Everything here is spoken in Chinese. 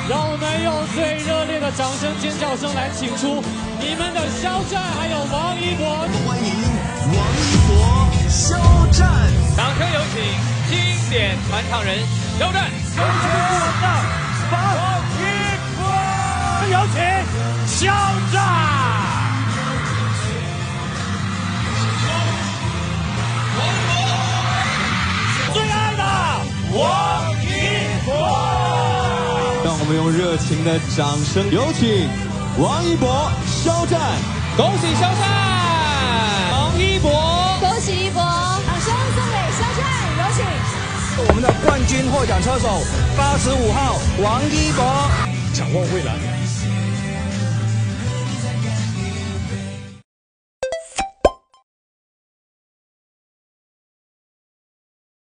让我们用最热烈的掌声、尖叫声来请出你们的肖战还有王一博。 欢迎王一博、肖战， 掌声有请经典传唱人肖战。 有请我们的王一博，有请肖战。 最爱的王一博， 让我们用热情的掌声，有请王一博、肖战， 恭喜肖战，王一博， 恭喜一博，掌声送给肖战，有请我们的冠军获奖车手85号王一博。 展望未来，